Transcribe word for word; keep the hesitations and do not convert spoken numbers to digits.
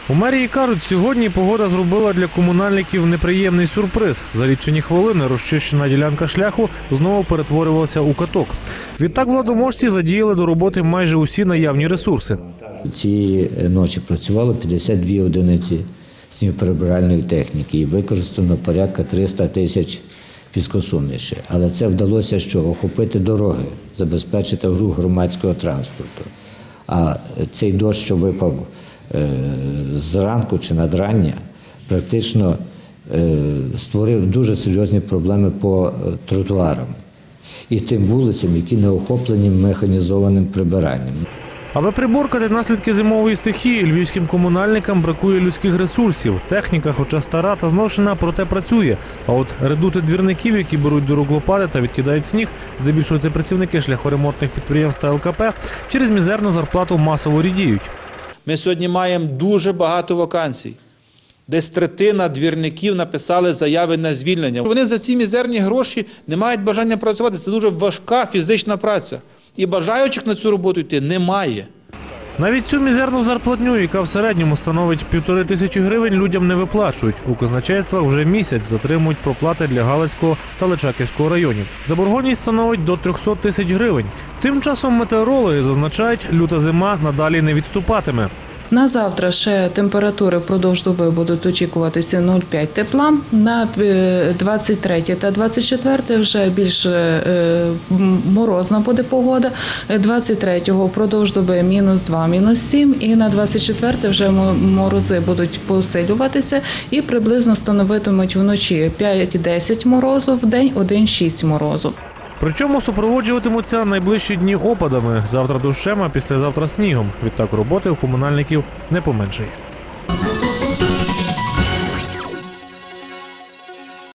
У мерії кажуть, сьогодні погода зробила для комунальників неприємний сюрприз. За лічені хвилини розчищена ділянка шляху знову перетворювалася у каток. Відтак владоможці задіяли до роботи майже усі наявні ресурси. Цієї ночі працювало п'ятдесят дві одиниці снігоприбиральної техніки і використано порядка триста тисяч піскосуміші. Але це вдалося що? Охопити дороги, забезпечити рух громадського транспорту. А цей дощ, що випав зранку чи надрання, практично створив дуже серйозні проблеми по тротуарам і тим вулицям, які не охоплені механізованим прибиранням. Аби приборкати наслідки зимової стихії, львівським комунальникам бракує людських ресурсів. Техніка, хоча стара та зношена, проте працює. А от редути двірників, які беруть до рук лопати та відкидають сніг, здебільшого це працівники шляхоремонтних підприємств та ЛКП, через мізерну зарплату масово рідіють. Ми сьогодні маємо дуже багато вакансій. Десь третина двірників написали заяви на звільнення. Вони за ці мізерні гроші не мають бажання працювати. Це дуже важка фізична праця. І бажаючих на цю роботу йти немає. Навіть цю мізерну зарплатню, яка в середньому становить півтори тисячі гривень, людям не виплачують. У казначействах вже місяць затримують проплати для Галицького та Личаківського районів. Заборгованість становить до трьохсот тисяч гривень. Тим часом метеорологи зазначають, люта зима надалі не відступатиме. На завтра ще температури впродовж доби будуть очікуватися нуль цілих п'ять десятих тепла. На двадцять третє та двадцять четверте вже більш морозна буде погода. двадцять третього впродовж доби мінус два, мінус сім. І на двадцять четверте вже морози будуть посилюватися і приблизно становитимуть вночі п'ять-десять морозу, в день один-шість морозу. Причому супроводжуватимуться найближчі дні опадами. Завтра дощем, а післязавтра снігом. Відтак роботи у комунальників не поменшає.